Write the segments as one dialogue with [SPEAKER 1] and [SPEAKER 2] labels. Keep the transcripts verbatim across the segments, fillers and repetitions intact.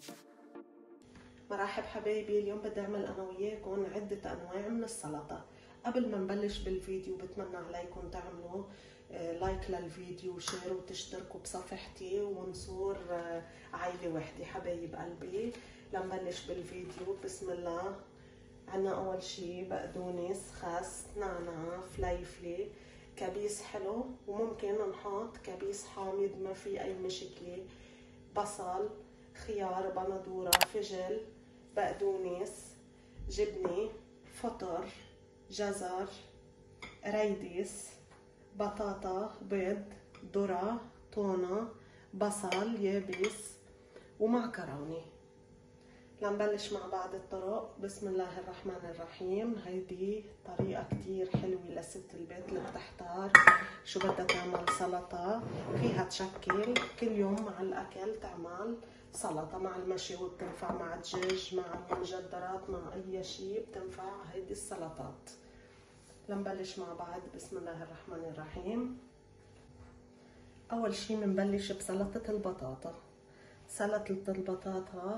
[SPEAKER 1] مرحب حبايبي، اليوم بدي اعمل انا وياكم عدة انواع من السلطة. قبل ما نبلش بالفيديو بتمنى عليكم تعملوا لايك للفيديو وشير وتشتركوا بصفحتي ونصور عائلة وحدة حبايب قلبي. لنبلش بالفيديو. بسم الله. عنا اول شي بقدونس، خس، نعناع، فليفلة، كبيس حلو وممكن نحط كبيس حامض ما في اي مشكلة، بصل، خيار، بندورة، فجل، بقدونس، جبنة، فطر، جزر، ريديس، بطاطا، بيض، ذرة، تونة، بصل يابس ومعكرونة. لنبلش مع بعض الطرق. بسم الله الرحمن الرحيم. هيدي طريقة كتير حلوة لست البيت اللي بتحتار شو بدها تعمل سلطة، فيها تشكل كل يوم مع الأكل، تعمل سلطة مع المشوي، بتنفع مع الدجاج، مع المجدرات، مع أي شيء بتنفع هيدي السلطات. لنبلش مع بعض. بسم الله الرحمن الرحيم. أول شي بنبلش بسلطة البطاطا. سلطة البطاطا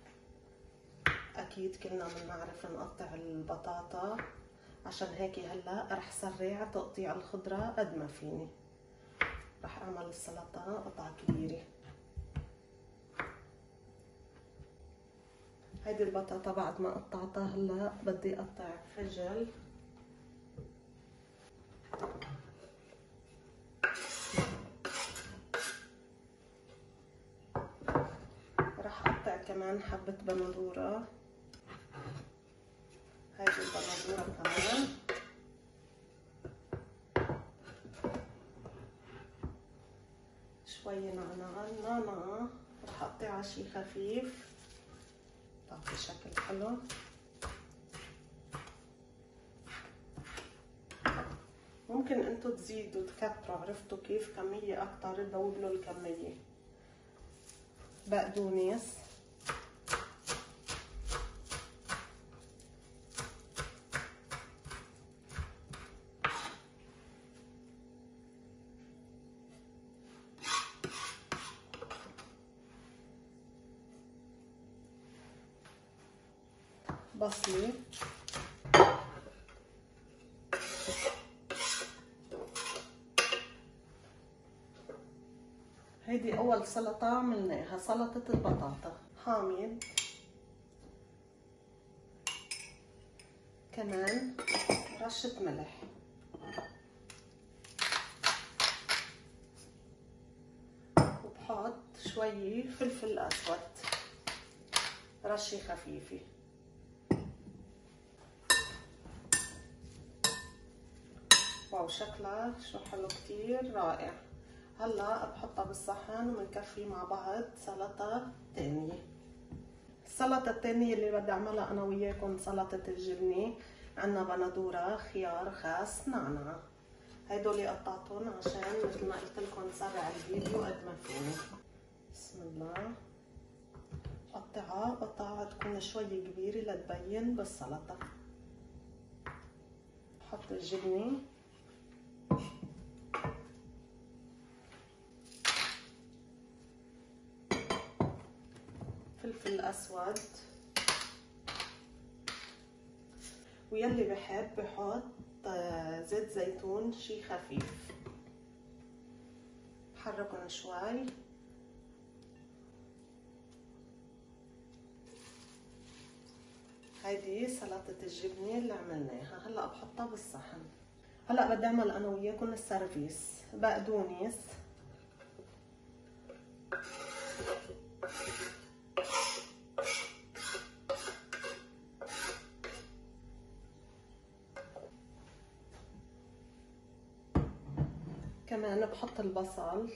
[SPEAKER 1] أكيد كلنا بنعرف نقطع البطاطا، عشان هيك هلا رح سرع تقطيع الخضرة قد ما فيني. رح أعمل السلطة قطع كبيرة. هيدي البطاطا بعد ما قطعتها هلا بدي أقطع فجل، رح أقطع كمان حبة بندورة. هيدي البندورة كمان، شوي نعناع. النعناع رح أقطعها شي خفيف تعطي شكل حلو. ممكن انتو تزيدوا تكتروا، عرفتوا كيف؟ كمية اكتر تذوبلوا الكمية. بقدونس، بصلة، هيدي اول سلطة عملناها، سلطة البطاطا. حامض كمان، رشة ملح، وبحط شوي فلفل اسود، رشة خفيفة. واو شكلها شو حلو، كتير رائع. هلا بحطها بالصحن وبنكفي مع بعض سلطة تانية. السلطة التانية اللي بدي اعملها انا وياكم سلطة الجبنة. عنا بندورة، خيار، خس، نعناع. هيدول قطعتهم عشان مثل ما قلت لكم سرع الفيديو قد ما فيني. بسم الله. قطعها قطعة تكون شوي كبيرة لتبين بالسلطة. بحط الجبنة، فلفل اسود، ويلي بحب بحط زيت زيتون شي خفيف. بحركهم شوي. هيدي سلطة الجبنة اللي عملناها. هلا بحطها بالصحن. هلا بدي اعمل انا وياكم السيرفيس. بقدونس، كمان بحط البصل،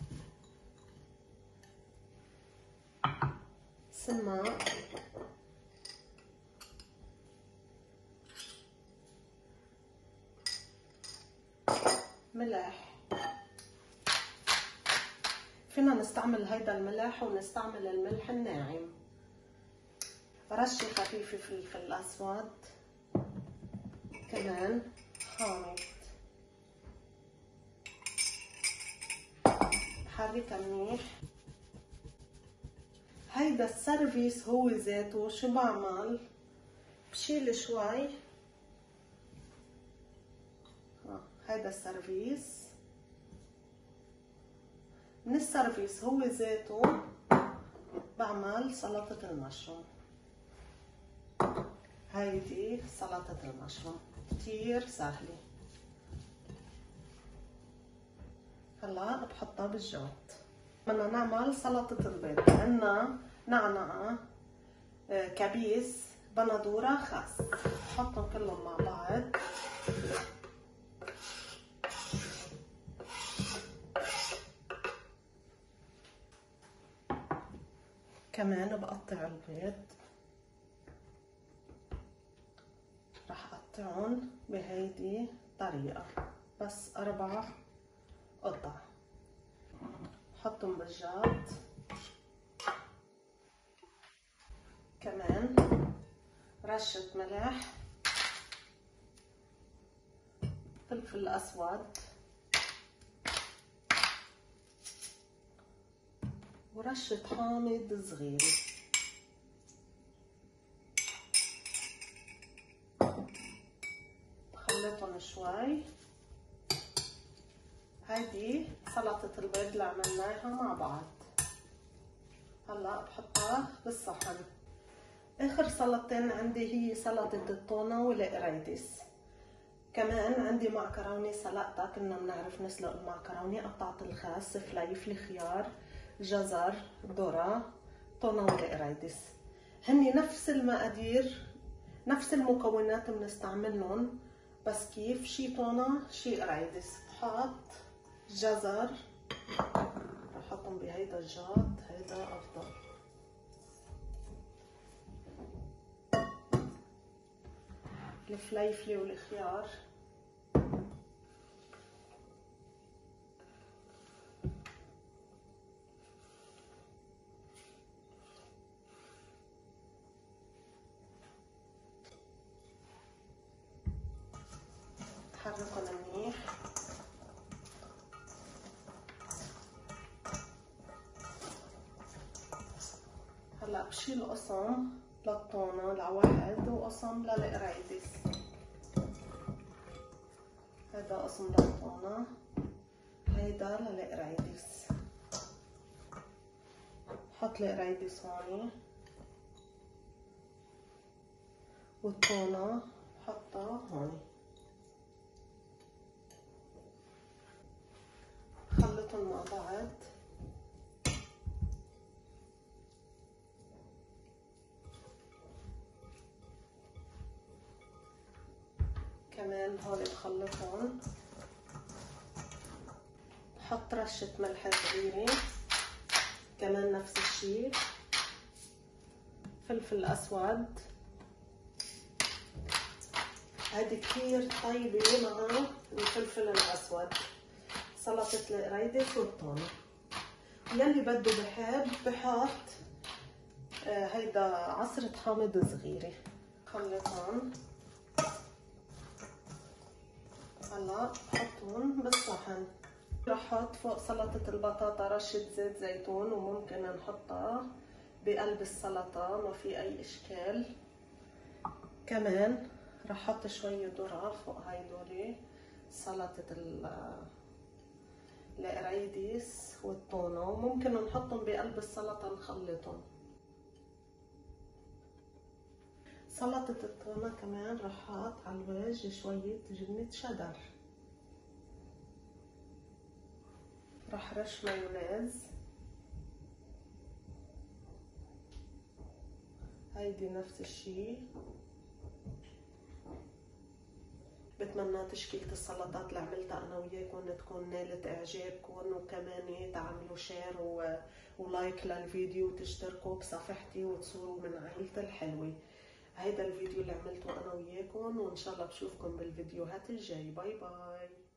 [SPEAKER 1] سماق، ملح. فينا نستعمل هيدا الملح ونستعمل الملح الناعم. رشة خفيفة فلفل اسود، كمان حامض. بحركها منيح. هاي هيدا السيرفيس هو ذاته شو بعمل؟ بشيل شوي. ها هيدا السيرفيس. من السيرفيس هو ذاته بعمل سلطة المشروم. هيدي سلطة المشروم كتير سهلة. هلا بحطها بالجوت. بدنا نعمل سلطة البيض. عنا نعناع، كبيس، بندورة، خس. بحطهم كلهم مع بعض. كمان بقطع البيض. رح اقطعهم بهيدي الطريقة، بس اربع قطع. بحطهم بالجات. كمان رشة ملح، فلفل اسود، ورشة حامض صغيرة. بخلطهم شوي. هيدي سلطة البيض اللي عملناها مع بعض. هلا بحطها بالصحن. اخر سلطتين عندي هي سلطة التونة والقريديس. كمان عندي معكرونة سلقتها، كنا بنعرف نسلق المعكرونة. قطعت الخس، فليفل، خيار، جزر، ذرة، تونة والقريديس. هني نفس المقادير، نفس المكونات بنستعملهم، بس كيف شي تونة شي قريديس. بحط جزر، بحطهم بهيدا الجات، هيدا افضل. الفليفله والخيار. بحركهم منيح. هلا بشيل قسم للتونة لواحد وقسم للقريديس. هيدا قسم للتونة، هيدا للقريديس. بحط القريديس هون، والتونة بحطها هون. خلطهم مع بعض. كمان هون بخلطهم. بحط رشة ملح صغيرة، كمان نفس الشي. فلفل اسود. هيدي كتير طيبة مع الفلفل الاسود. سلطة القريديس والتونة. يلي بده بحب بحط هيدا عصرة حامض صغيرة. خلطهم. هلا بحطهم بالصحن. رح احط فوق سلطة البطاطا رشة زيت زيتون، وممكن نحطها بقلب السلطة، ما في اي اشكال. كمان رح احط شوية ذرة فوق هيدولي سلطة القريديس والتونة، وممكن نحطهم بقلب السلطة نخلطهم. سلطة التونة كمان رح احط على الوجه شوية جبنة شدر. رح رش مايونيز. هيدي نفس الشي. بتمنى تشكيلة السلطات اللي عملتها انا وياكم تكون نالت اعجابكم، وكمان تعملوا شير و... ولايك للفيديو، وتشتركوا بصفحتي وتصوروا من عائلتي الحلوة. هيدا الفيديو اللي عملته انا وياكم، وان شاء الله بشوفكم بالفيديوهات الجاي. باي باي.